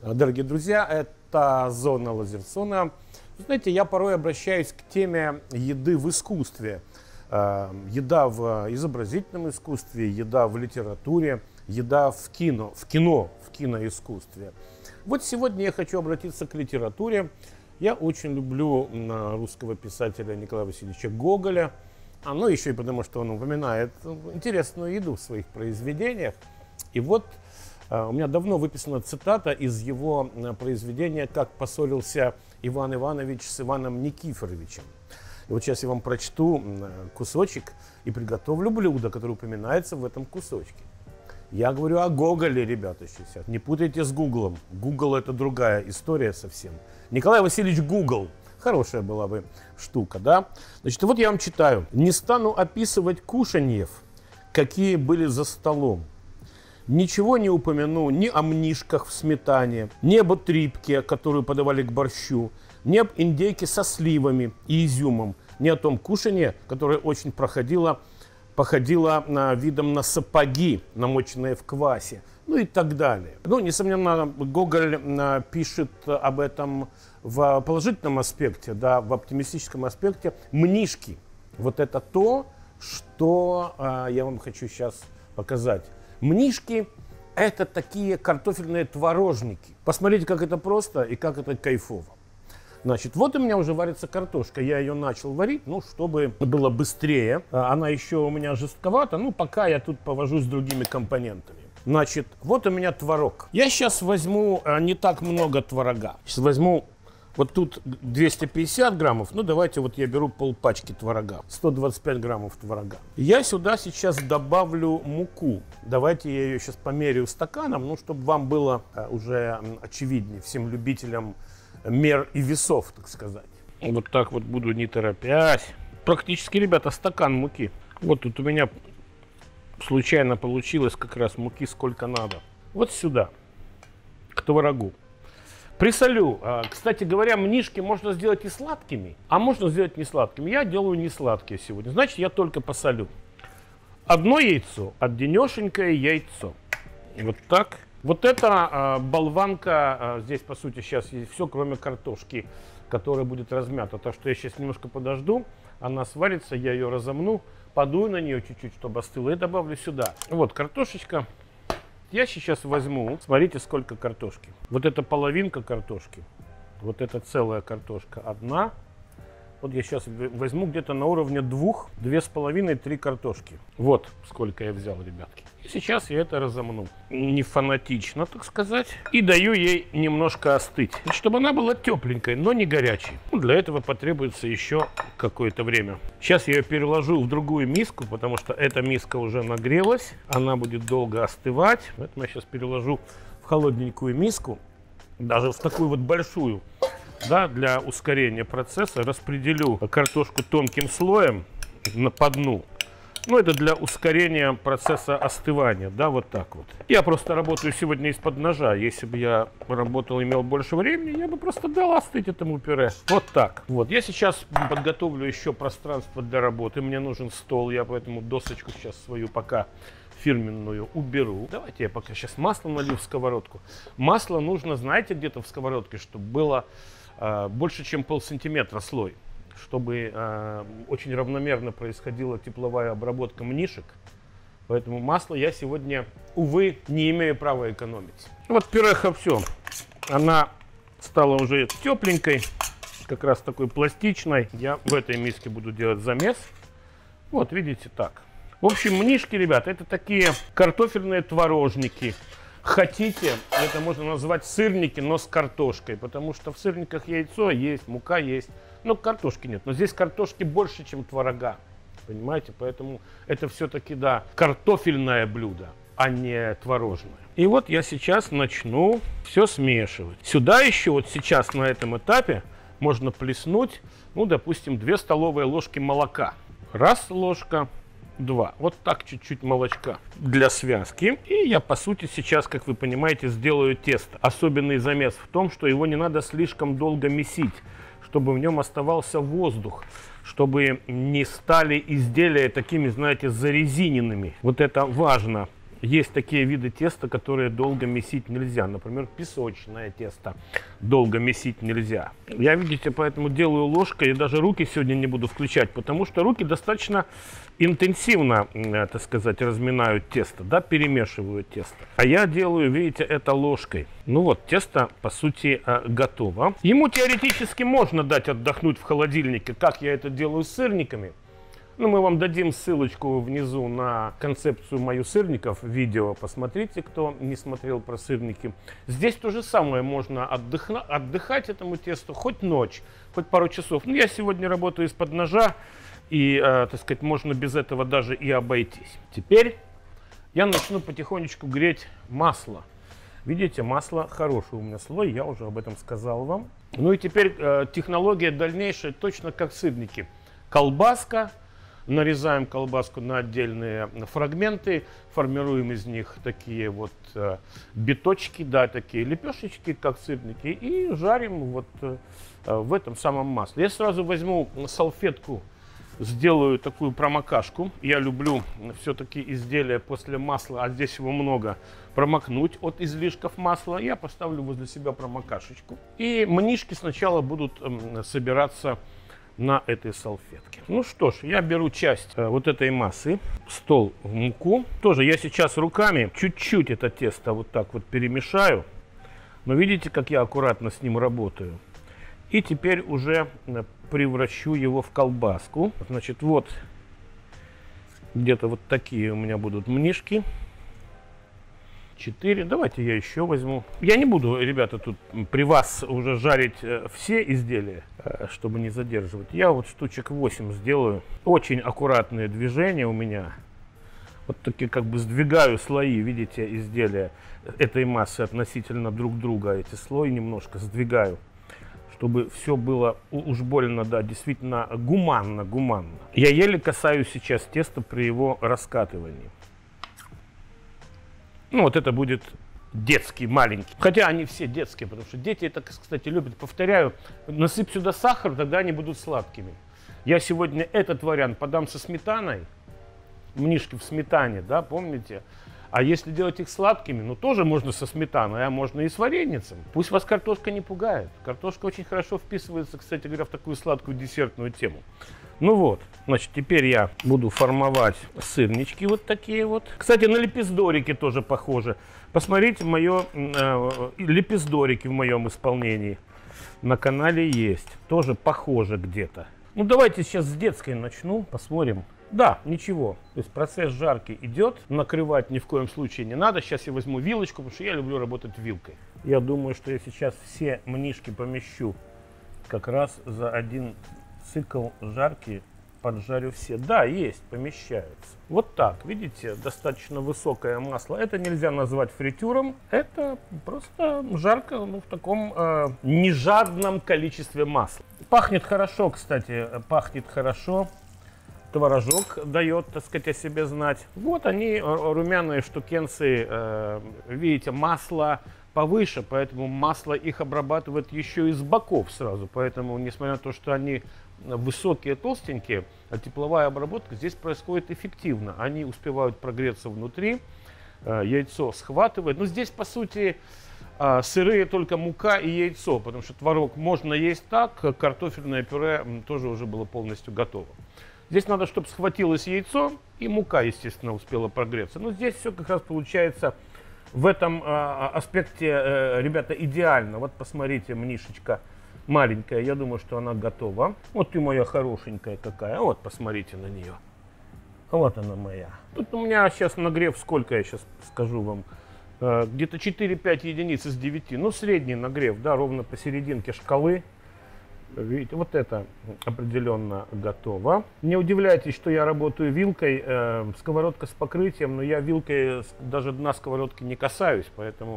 Дорогие друзья, это «Зона Лазерсона». Знаете, я порой обращаюсь к теме еды в искусстве. Еда в изобразительном искусстве, еда в литературе, еда в киноискусстве. Вот сегодня я хочу обратиться к литературе. Я очень люблю русского писателя Николая Васильевича Гоголя. Ну, еще и потому, что он упоминает интересную еду в своих произведениях. И вот у меня давно выписана цитата из его произведения «Как поссорился Иван Иванович с Иваном Никифоровичем». И вот сейчас я вам прочту кусочек и приготовлю блюдо, которое упоминается в этом кусочке. Я говорю о Гоголе, ребята, сейчас. Не путайте с Гуглом. Гугл — это другая история совсем. Николай Васильевич Гугл. Хорошая была бы штука, да? Значит, вот я вам читаю. «Не стану описывать кушаньев, какие были за столом. Ничего не упомяну ни о мнишках в сметане, ни об утрипке, которую подавали к борщу, ни об индейке со сливами и изюмом, ни о том кушанье, которое очень походило видом на сапоги, намоченные в квасе, ну и так далее». Ну, несомненно, Гоголь пишет об этом в положительном аспекте, да, в оптимистическом аспекте. Мнишки – вот это то, что я вам хочу сейчас показать. Мнишки – это такие картофельные творожники. Посмотрите, как это просто и как это кайфово. Значит, вот у меня уже варится картошка. Я ее начал варить, ну, чтобы было быстрее. Она еще у меня жестковата, ну, пока я тут повожусь с другими компонентами. Значит, вот у меня творог. Я сейчас возьму не так много творога. Сейчас возьму вот тут 250 граммов. Ну, давайте вот я беру полпачки творога. 125 граммов творога. Я сюда сейчас добавлю муку. Давайте я ее сейчас померяю стаканом, ну, чтобы вам было уже очевиднее, всем любителям мер и весов, так сказать. Вот так вот буду, не торопясь. Практически, ребята, стакан муки. Вот тут у меня случайно получилось как раз муки сколько надо. Вот сюда, к творогу. Присолю. Кстати говоря, мнишки можно сделать и сладкими, а можно сделать не сладкими. Я делаю не сладкие сегодня. Значит, я только посолю. Одно яйцо, одинешенькое яйцо. Вот так. Вот эта болванка, здесь по сути сейчас есть все, кроме картошки, которая будет размята. Так что я сейчас немножко подожду, она сварится, я ее разомну, подую на нее чуть-чуть, чтобы остыла, и добавлю сюда. Вот картошечка. Я сейчас возьму, смотрите, сколько картошки. Вот это половинка картошки, вот это целая картошка одна. Вот я сейчас возьму где-то на уровне 2,5-3 картошки. Вот сколько я взял, ребятки. И сейчас я это разомну. Не фанатично, так сказать. И даю ей немножко остыть, чтобы она была тепленькой, но не горячей. Для этого потребуется еще какое-то время. Сейчас я ее переложу в другую миску, потому что эта миска уже нагрелась. Она будет долго остывать. Поэтому я сейчас переложу в холодненькую миску. Даже в такую вот большую. Да, для ускорения процесса распределю картошку тонким слоем по дну. Ну, это для ускорения процесса остывания, да, вот так вот. Я просто работаю сегодня из-под ножа. Если бы я работал, имел больше времени, я бы просто дал остыть этому пюре. Вот так. Вот, я сейчас подготовлю еще пространство для работы. Мне нужен стол, я поэтому досочку сейчас свою пока фирменную уберу. Давайте я пока сейчас масло налью в сковородку. Масло нужно, знаете, где-то в сковородке, чтобы было больше, чем полсантиметра слой, чтобы очень равномерно происходила тепловая обработка мнишек. Поэтому масло я сегодня, увы, не имею права экономить. Вот пюреха все. Она стала уже тепленькой, как раз такой пластичной. Я в этой миске буду делать замес. Вот, видите, так. В общем, мнишки, ребята, это такие картофельные творожники. Хотите, это можно назвать сырники, но с картошкой, потому что в сырниках яйцо есть, мука есть, но картошки нет. Но здесь картошки больше, чем творога, понимаете? Поэтому это все-таки, да, картофельное блюдо, а не творожное. И вот я сейчас начну все смешивать. Сюда еще вот сейчас на этом этапе можно плеснуть, ну, допустим, 2 столовые ложки молока. Раз ложка. 2. Вот так чуть-чуть молочка для связки. И я, по сути, сейчас, как вы понимаете, сделаю тесто. Особенный замес в том, что его не надо слишком долго месить, чтобы в нем оставался воздух, чтобы не стали изделия такими, знаете, зарезиненными. Вот это важно. есть такие виды теста, которые долго месить нельзя. Например, песочное тесто долго месить нельзя. Я, видите, поэтому делаю ложкой и даже руки сегодня не буду включать, потому что руки достаточно интенсивно, так сказать, разминают тесто, да, перемешивают тесто. А я делаю, видите, это ложкой. Ну вот, тесто, по сути, готово. Ему теоретически можно дать отдохнуть в холодильнике, как я это делаю с сырниками. Ну, мы вам дадим ссылочку внизу на концепцию мою сырников, видео, посмотрите, кто не смотрел про сырники. Здесь то же самое, можно отдыхать этому тесту хоть ночь, хоть пару часов. Ну, я сегодня работаю из-под ножа, и, так сказать, можно без этого даже и обойтись. Теперь я начну потихонечку греть масло. Видите, масло хороший у меня слой, я уже об этом сказал вам. Ну и теперь технология дальнейшая, точно как сырники. Колбаска. Нарезаем колбаску на отдельные фрагменты, формируем из них такие вот биточки, да, такие лепешечки, как сырники, и жарим вот в этом самом масле. Я сразу возьму салфетку, сделаю такую промокашку. Я люблю все-таки изделия после масла, а здесь его много, промокнуть от излишков масла. Я поставлю возле себя промокашечку. И мнишки сначала будут собираться на этой салфетке. Ну что ж, я беру часть вот этой массы, стол в муку. Тоже я сейчас руками чуть-чуть это тесто вот так вот перемешаю. Но видите, как я аккуратно с ним работаю. И теперь уже превращу его в колбаску. Значит, вот где-то вот такие у меня будут мнишки. 4. Давайте я еще возьму. Я не буду, ребята, тут при вас уже жарить все изделия, чтобы не задерживать. Я вот штучек 8 сделаю. Очень аккуратные движения у меня. Вот такие как бы сдвигаю слои, видите, изделия этой массы относительно друг друга. Эти слои немножко сдвигаю, чтобы все было уж больно, да, действительно гуманно. Я еле касаюсь сейчас теста при его раскатывании. Ну, вот это будет детский, маленький. Хотя они все детские, потому что дети это, кстати, любят. Повторяю, насыпь сюда сахар, тогда они будут сладкими. Я сегодня этот вариант подам со сметаной. Мнишки в сметане, да, помните? А если делать их сладкими, ну, тоже можно со сметаной, а можно и с вареницем. Пусть вас картошка не пугает. Картошка очень хорошо вписывается, кстати говоря, в такую сладкую десертную тему. Ну вот, значит, теперь я буду формовать сырнички вот такие вот. Кстати, на лепездорики тоже похоже. Посмотрите, лепездорики в моем исполнении на канале есть. Тоже похоже где-то. Ну, давайте сейчас с детской начну, посмотрим. Да, ничего. То есть процесс жарки идет. Накрывать ни в коем случае не надо. Сейчас я возьму вилочку, потому что я люблю работать вилкой. Я думаю, что я сейчас все мнишки помещу как раз за один цикл жарки, поджарю все. Да, есть, помещаются. Вот так, видите, достаточно высокое масло. Это нельзя назвать фритюром. Это просто жарка, ну, в таком нежадном количестве масла. Пахнет хорошо, кстати, пахнет хорошо. Творожок дает, так сказать, о себе знать. Вот они, румяные штукенцы, видите, масло повыше, поэтому масло их обрабатывает еще и с боков сразу. Поэтому, несмотря на то, что они высокие, толстенькие, а тепловая обработка здесь происходит эффективно. Они успевают прогреться внутри, яйцо схватывает. Но здесь, по сути, сырые только мука и яйцо, потому что творог можно есть так, картофельное пюре тоже уже было полностью готово. Здесь надо, чтобы схватилось яйцо, и мука, естественно, успела прогреться. Но здесь все как раз получается в этом аспекте, ребята, идеально. Вот посмотрите, мнишечка маленькая, я думаю, что она готова. Вот ты моя хорошенькая какая, вот посмотрите на нее. Вот она моя. Тут у меня сейчас нагрев, сколько я сейчас скажу вам, где-то 4-5 единиц из 9. Ну, средний нагрев, да, ровно посерединке шкалы. Видите, вот это определенно готово. Не удивляйтесь, что я работаю вилкой, сковородка с покрытием, но я вилкой даже дна сковородки не касаюсь, поэтому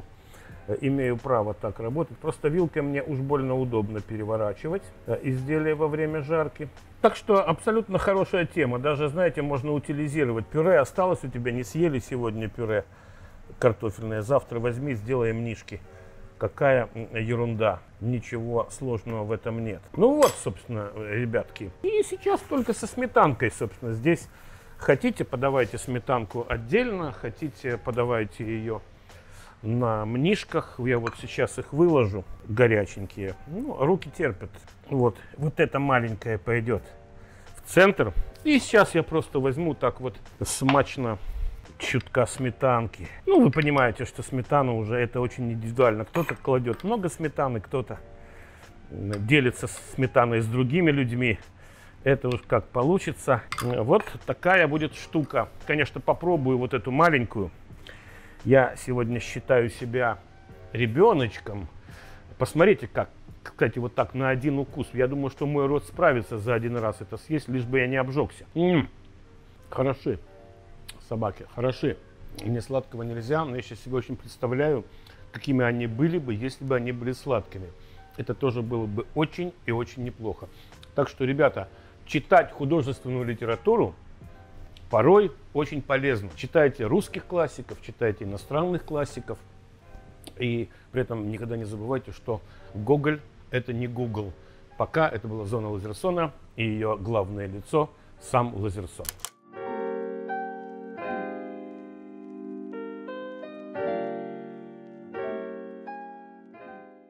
имею право так работать. Просто вилкой мне уж больно удобно переворачивать изделия во время жарки. Так что абсолютно хорошая тема. Даже, знаете, можно утилизировать. Пюре осталось у тебя, не съели сегодня пюре картофельное. Завтра возьми, сделай мнишки. Какая ерунда. Ничего сложного в этом нет. Ну вот, собственно, ребятки. И сейчас только со сметанкой, собственно, здесь Хотите, подавайте сметанку отдельно, хотите, подавайте ее на мнишках. Я вот сейчас их выложу, горяченькие. Ну, руки терпят. Вот это маленькое пойдет в центр. И сейчас я просто возьму так вот смачно чутка сметанки. Ну, вы понимаете, что сметана уже это очень индивидуально. Кто-то кладет много сметаны, кто-то делится сметаной с другими людьми. Это уж как получится. Вот такая будет штука. Конечно, попробую вот эту маленькую. Я сегодня считаю себя ребеночком. Посмотрите, как, кстати, вот так на один укус. Я думаю, что мой рот справится за один раз это съесть, лишь бы я не обжегся. Хороши собаки, хороши. Мне сладкого нельзя, но я сейчас себе очень представляю, какими они были бы, если бы они были сладкими. Это тоже было бы очень и очень неплохо. Так что, ребята, читать художественную литературу порой очень полезно. Читайте русских классиков, читайте иностранных классиков. И при этом никогда не забывайте, что Гоголь – это не Google. Пока это была Зона Лазерсона и ее главное лицо – сам Лазерсон.